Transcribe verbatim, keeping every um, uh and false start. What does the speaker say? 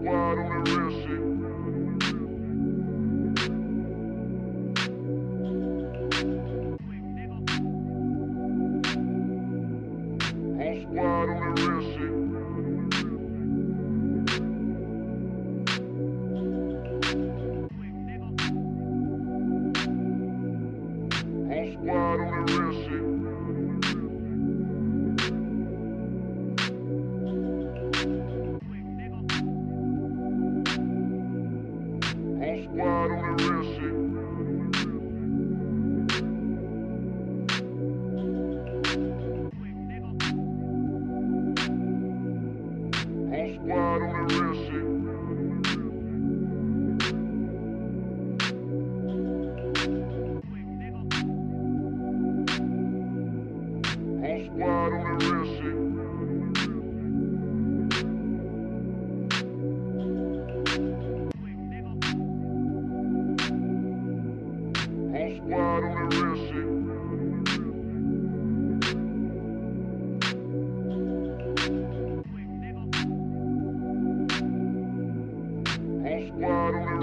squad on the real shit. Whole squad on the real shit. Whole squad on the real shit. Whole squad on the real shit. Whole squad on the real shit. Whole squad on the real shit. Whole squad on the real shit. Whole squad on the